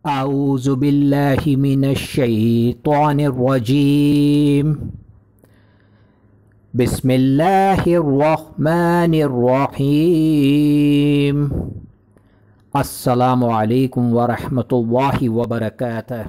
اعوذ باللہ من الشیطان الرجیم بسم اللہ الرحمن الرحیم السلام علیکم ورحمۃ اللہ وبرکاتہ۔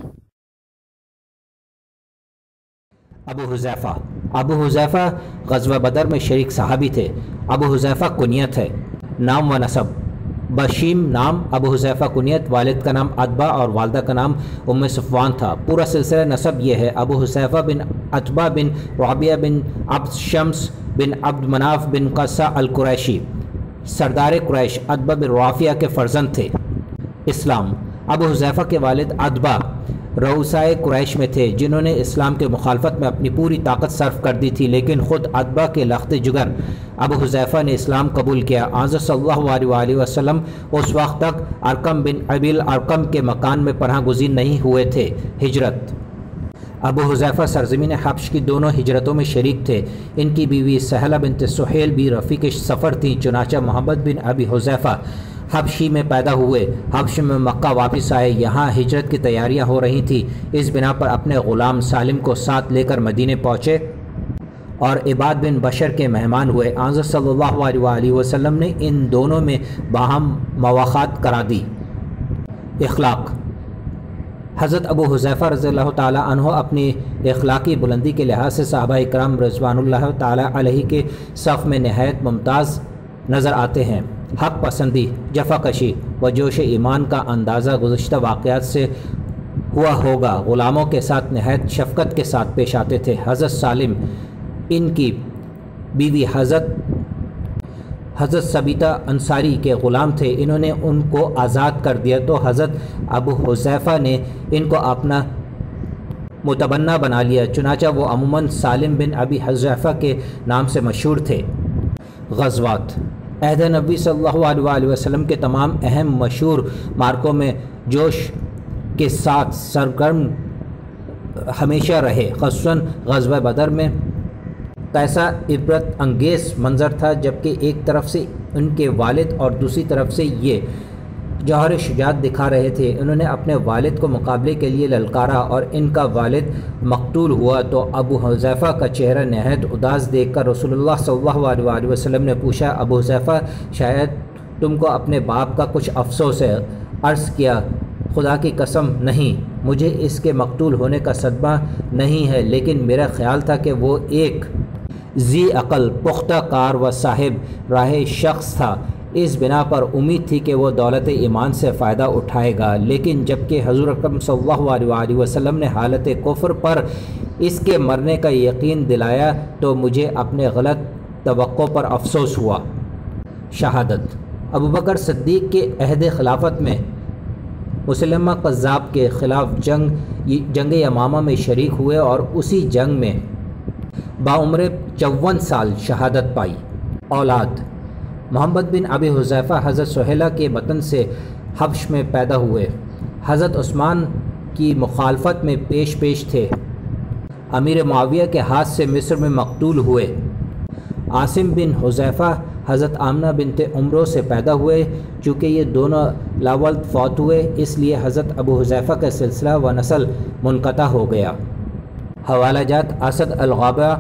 ابو حذیفہ غزوہ بدر میں شریک صحابی تھے۔ ابو حذیفہ کنیت ہے، نام و نسب بشیم نام ابو حذیفہ کنیت، والد کا نام اتبا اور والدہ کا نام ام صفوان تھا۔ پورا سلسلہ نسب یہ ہے: ابو حذیفہ بن اتبا بن رابعہ بن عبد شمس بن عبد مناف بن قصہ القریشی، سردار قریش اتبا بن رافیہ کے فرزند تھے۔ اسلام: ابو حذیفہ کے والد اتبا رؤسائے قریش میں تھے جنہوں نے اسلام کے مخالفت میں اپنی پوری طاقت صرف کر دی تھی، لیکن خود اتبا کے لخت جگر ابو حذیفہ نے اسلام قبول کیا۔ حضرت صلی اللہ علیہ وآلہ وسلم اس وقت تک ارقم بن ابی الارقم کے مکان میں پناہ گزین نہیں ہوئے تھے۔ ہجرت: ابو حذیفہ سرزمین حبش کی دونوں ہجرتوں میں شریک تھے۔ ان کی بیوی سہلہ بنت سہیل بھی رفیق سفر تھیں، چنانچہ محمد بن ابی حذیفہ حبشی میں پیدا ہوئے، حبش میں مکہ واپس آئے۔ یہاں ہجرت کی تیاریاں ہو رہی تھیں، اس بنا پر اپنے غلام سالم کو ساتھ لے کر مدینے پہنچے اور عباد بن بشر کے مہمان ہوئے۔ حضرت صلی اللہ علیہ وآلہ وسلم نے ان دونوں میں باہم مواخات کرا دی۔ اخلاق: حضرت ابو حذیفہ رضی اللہ تعالیٰ عنہ اپنی اخلاقی بلندی کے لحاظ سے صحابہ کرام رضوان اللہ تعالیٰ علیہ کے صف میں نہایت ممتاز نظر آتے ہیں۔ حق پسندی، جفا کشی و جوش ایمان کا اندازہ گزشتہ واقعات سے ہوا ہوگا۔ غلاموں کے ساتھ نہایت شفقت کے ساتھ پیش آتے تھے۔ حضرت سالم ان کی بیوی حضرت ثابتہ انصاری کے غلام تھے، انہوں نے ان کو آزاد کر دیا تو حضرت ابو حذیفہ نے ان کو اپنا متبنہ بنا لیا، چنانچہ وہ عموماً سالم بن ابی حذیفہ کے نام سے مشہور تھے۔ غزوات: عہد نبی صلی اللہ علیہ وآلہ وسلم کے تمام اہم مشہور معرکوں میں جوش کے ساتھ سرگرم ہمیشہ رہے، خصوصاً غزوہ بدر میں کیسا عبرت انگیز منظر تھا، جبکہ ایک طرف سے ان کے والد اور دوسری طرف سے یہ جوہر شجاعت دکھا رہے تھے۔ انہوں نے اپنے والد کو مقابلے کے لیے للکارا اور ان کا والد مقتول ہوا تو ابو حذیفہ کا چہرہ نہایت اداس دیکھ کر رسول اللہ صلی اللہ علیہ وآلہ وسلم نے پوچھا: ابو حذیفہ، شاید تم کو اپنے باپ کا کچھ افسوس ہے؟ عرض کیا: خدا کی قسم نہیں، مجھے اس کے مقتول ہونے کا صدمہ نہیں ہے، لیکن میرا خیال تھا کہ وہ ایک ذی عقل، پختہ کار و صاحب راہ شخص تھا، اس بنا پر امید تھی کہ وہ دولت ایمان سے فائدہ اٹھائے گا، لیکن جبکہ حضور اکرم صلی اللہ علیہ وآلہ وسلم نے حالت کفر پر اس کے مرنے کا یقین دلایا تو مجھے اپنے غلط توقع پر افسوس ہوا۔ شہادت: ابو بکر صدیق کے عہد خلافت میں مسلمہ قذاب کے خلاف جنگ یمامہ میں شریک ہوئے اور اسی جنگ میں باعمر 54 سال شہادت پائی۔ اولاد: محمد بن ابی حذیفہ حضرت سہیلہ کے بطن سے حبش میں پیدا ہوئے، حضرت عثمان کی مخالفت میں پیش تھے، امیر معاویہ کے ہاتھ سے مصر میں مقتول ہوئے۔ عاصم بن حذیفہ حضرت آمنہ بنت عمرو سے پیدا ہوئے، چونکہ یہ دونوں لاولد فوت ہوئے اس لیے حضرت ابو حذیفہ کا سلسلہ و نسل منقطع ہو گیا۔ حوالہ جات: اسد الغابہ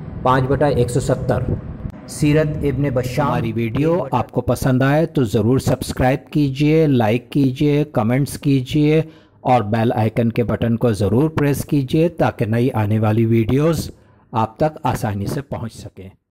5/170۔ سیرت ابن بشام۔ ہماری ویڈیو آپ کو پسند آئے تو ضرور سبسکرائب کیجئے، لائک کیجئے، کمنٹس کیجئے اور بیل آئیکن کے بٹن کو ضرور پریس کیجئے تاکہ نئی آنے والی ویڈیوز آپ تک آسانی سے پہنچ سکیں۔